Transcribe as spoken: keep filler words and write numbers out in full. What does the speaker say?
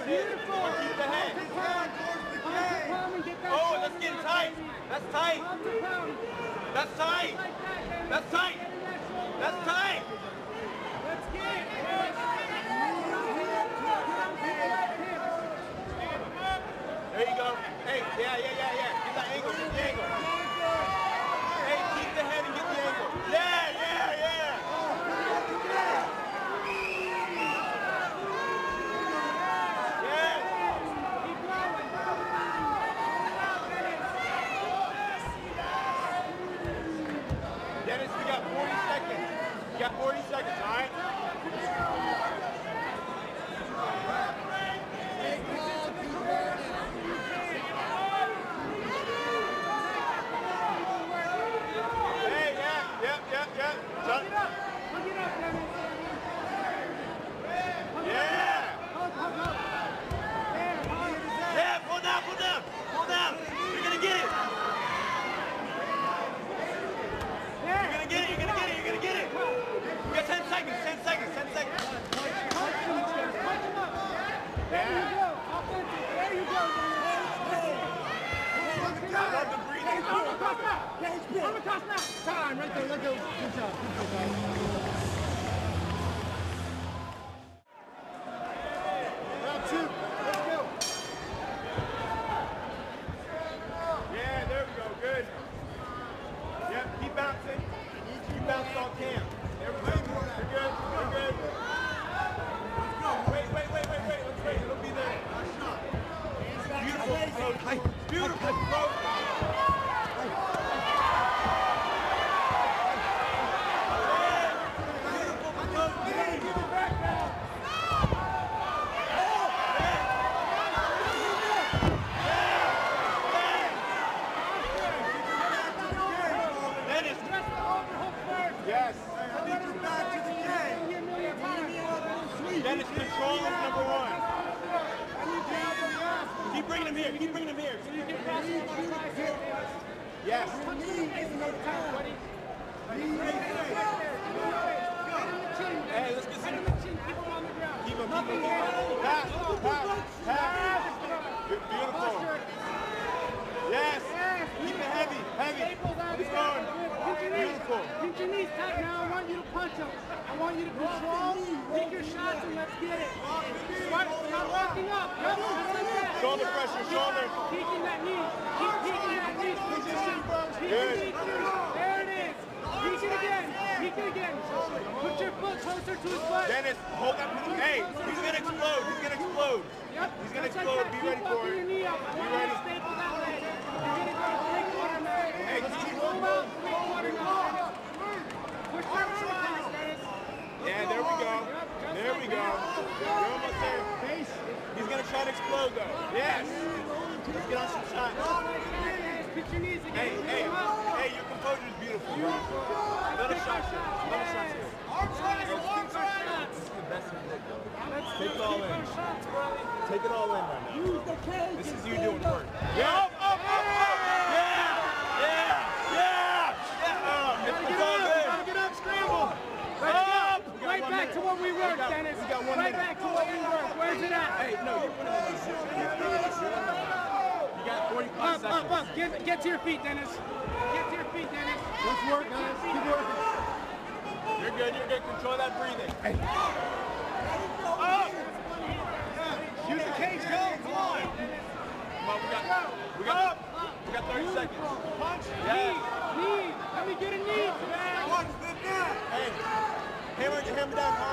Beautiful. Or keep the head. Oh, that's getting tight. That's tight. That's tight. That's tight. That's tight. Let's get it. There you go. Hey, yeah, yeah, yeah, yeah. Get that angle. Get the angle. Hey, keep the head and get the angle. Yeah, yeah, yeah. Dennis, we got forty seconds. You got forty seconds, all right? Hey, yeah, yep, yep, yep. Look it up. Look it up, Dennis. Yeah. There, Yeah, pull down, pull down, pull down. You're gonna get it. You're gonna get it, you're gonna get it, you're gonna get it. You got ten seconds, ten seconds, ten seconds. There you go. Offensive. There you go. I love the breathing. Arm across now. Arm across now. Time right there. Let go. Good job. Good job, guys. Round two. Let's go. Yeah, there we go, good. Yep, keep bouncing. Keep bouncing on cam. There we go. You're good, you're good. Let's go. Wait, wait, wait, wait, wait. Let's wait, it'll be there. Beautiful approach. Beautiful approach. Yes. Dennis, control is number one. Keep bringing him here. Keep bringing him here. Yes. Hey, let's get some. Keep him on the ground. Keep him. Keep him. Pass. Pass. Pass. Beautiful. Yes. Keep it heavy. Heavy. It's going. Beautiful. Keep your knees tight now. I want you to punch them. I want you to control, take your shots, and let's get it. Smart, not walking up. Yep, just like that. Shoulder pressure, shoulder. Peeking that knee. Keep peeking that knee. Position. Peek your knee through. There it is. Peek it again. Peek it again. Put your foot closer to his butt. Dennis, hold that. Hey, he's going to explode. He's going to explode. Yep. He's going to Just explode. like Be Keep ready for your it. knee up. I Be want you to ready. staple that leg. You're going to go three quarter now. Hey, keep Move out three quarter now. Push your arm across, Dennis. Yeah, there we go. There we go. You're almost there. He's going to try to explode, though. Yes. Let's get on some shots. Pitch your knees again. Hey, hey, hey, your composure is beautiful. Little shots here. Little shots here. Arms right, arms right. This is the best you did, though. Let's Take it all keep in. our shots, brother. Take it all in right now. Use the cage. This is you doing work. Yeah. Up, up, up, up. Yeah. Yeah. Yeah. Yeah. Uh, it's Get all up, good. gotta get up, scramble. Let's Up. go. Right back to what we were, Dennis. We got one Right minute. back to what we were. Where's it at? Hey, no, you're putting it on. You got forty-five Up, seconds. up, up. Get, get to your feet, Dennis. Get to your feet, Dennis. Let's work, guys. Keep working. You're good. You're good. Control that breathing. Hey. Up. Use the cage. Go. Come on. Come on. We got. We got. Up. We got thirty seconds. Punch. Knee. Knee. Let me get a knee. Hey. Hammer, hammer down hard.